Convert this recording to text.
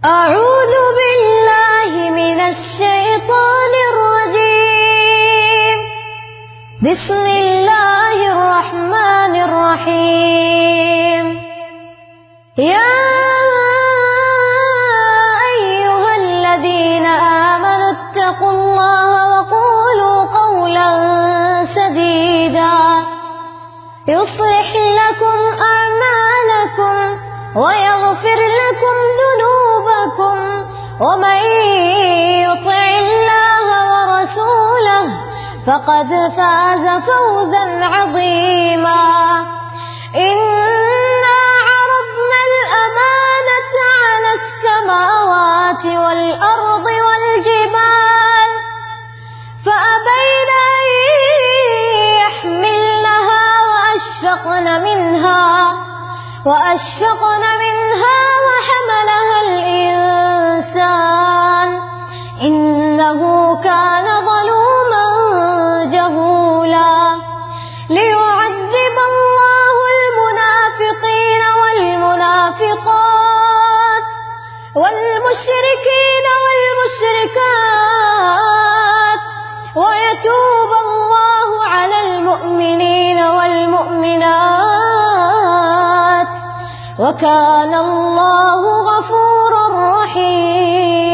أعوذ بالله من الشيطان الرجيم. بسم الله الرحمن الرحيم. يا أيها الذين آمنوا اتقوا الله وقولوا قولا سديدا يصلح لكم أعمالكم ويغفر لكم ذنوبكم، ومن يطع الله ورسوله فقد فاز فوزا عظيما. إنا عرضنا الأمانة على السماوات والأرض والجبال فأبين أن يحملنها وأشفقن منها وحملها الإنسان إنه كان ظلوما جهولا. ليعذب الله المنافقين والمنافقات والمشركين والمشركات ويتوب الله على المؤمنين والمؤمنات، وكان الله غفورا رحيما.